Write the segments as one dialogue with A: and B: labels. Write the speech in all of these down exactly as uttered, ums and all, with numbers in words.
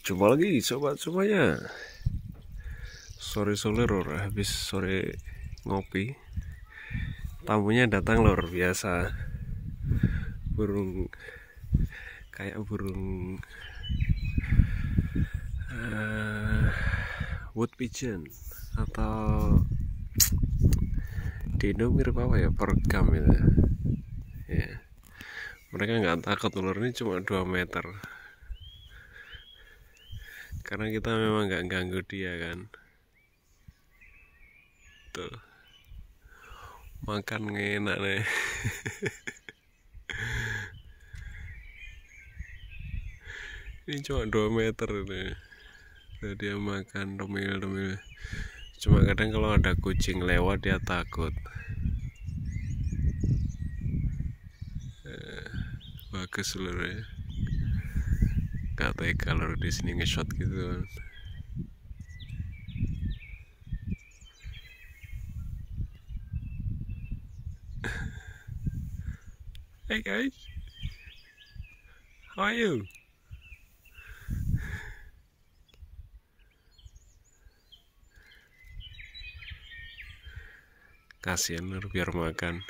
A: Jumpa lagi sobat semuanya. Sore-sore lor, habis sore ngopi. Tamunya datang lor, biasa. Burung kayak burung uh, wood pigeon atau di Indo mirip apa ya, perekam itu. Ya. Mereka nggak takut ular ini cuma dua meter. Karena kita memang nggak ganggu dia kan. Tuh, makan enak nih. Ini cuma dua meter ini. Tuh, dia makan remil-remil. Cuma kadang kalau ada kucing lewat dia takut. eh, Bagus seluruhnya. Gak tega lor di sini nge-shot gitu kan. Hey guys, how are you? Kasian lor biar makan.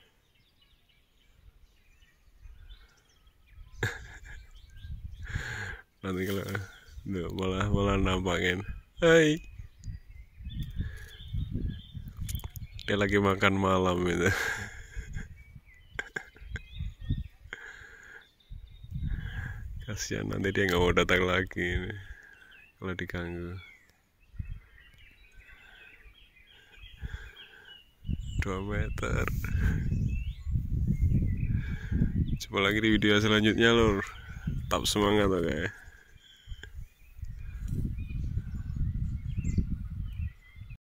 A: Nanti kalau duh, malah malah nampangin. Hai. Dia lagi makan malam itu. Kasihan, nanti dia nggak mau datang lagi ini kalau diganggu. Dua meter. Coba lagi di video selanjutnya lor. Tetap semangat oke.